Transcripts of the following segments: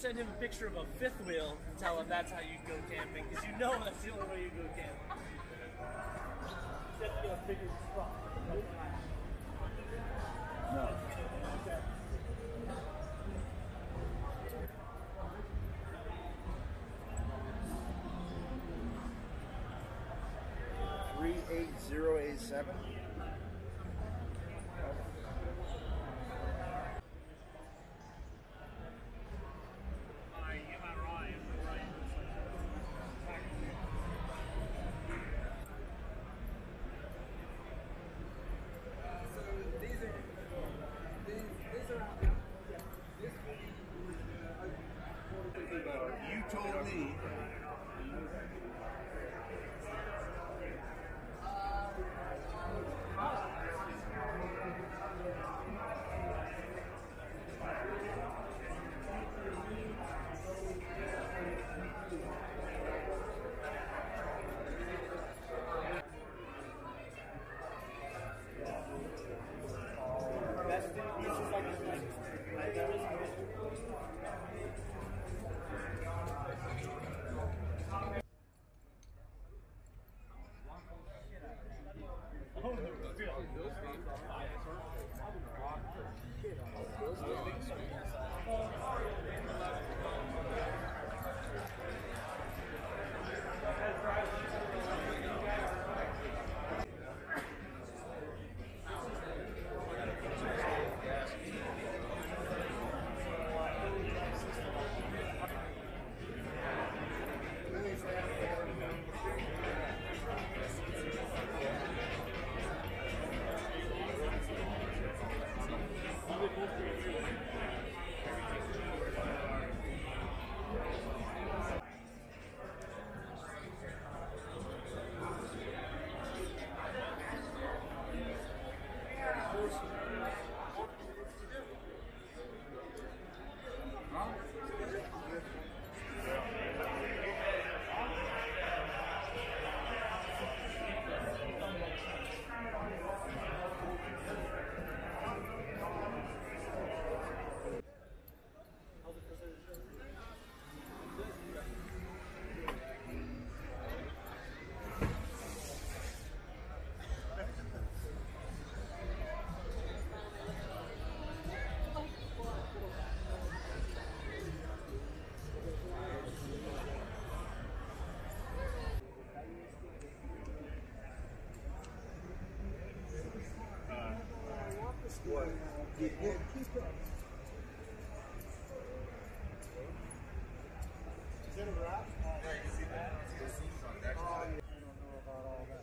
send him a picture of a fifth wheel and tell him that's how you go camping, because you know that's the only way you go camping. You have to get a bigger truck. No. 38087. You told me. What? Keep it. Is it a wrap? Right, you see that? See the seams on that? I don't know about all that.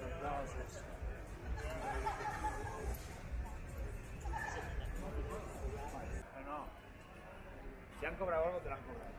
No. Si han cobrado algo, te lo han cobrado.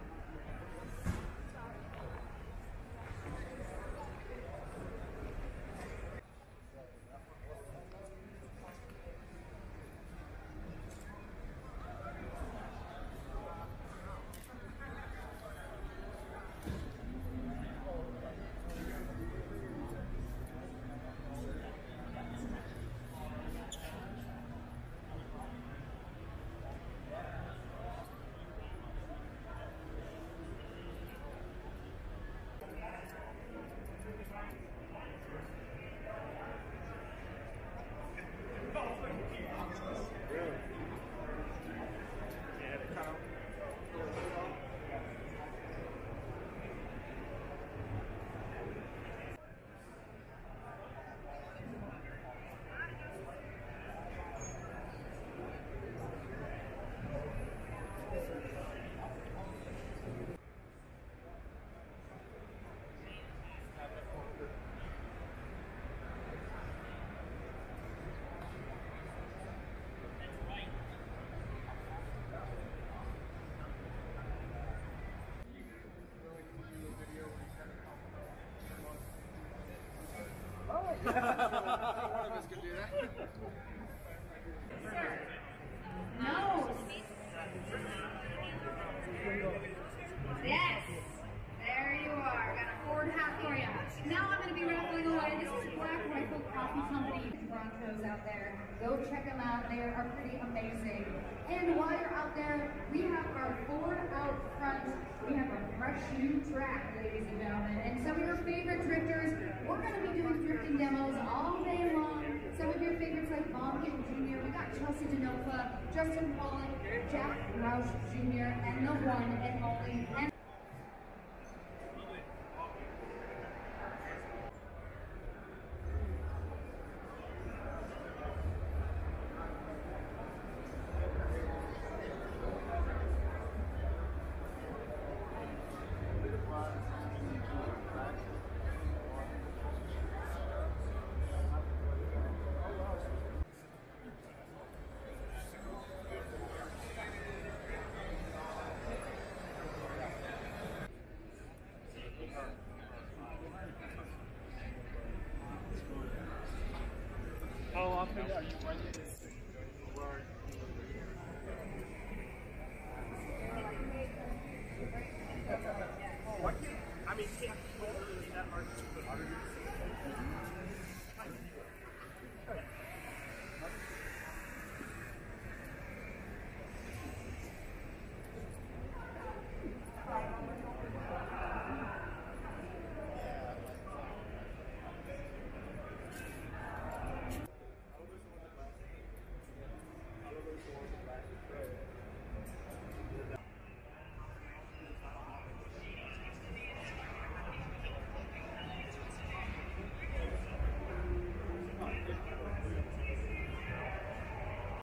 One of us could do that. No. Yes. There you are. Got a 4.5 for you. Now I'm going to be raffling away. This is Black Rifle Coffee Company. Broncos out there. Go check them out. They are pretty amazing. And while you're out there, we have our Ford out front. We have a fresh new track, ladies and gentlemen. And some of your favorite drifters, we're going to be doing drifting demos all day long. Some of your favorites like Bonkin Jr., we got Chelsea DeNova, Justin Pollock, Jack Roush Jr., and the one and only. How often are you running this? I mean, can't that hard to put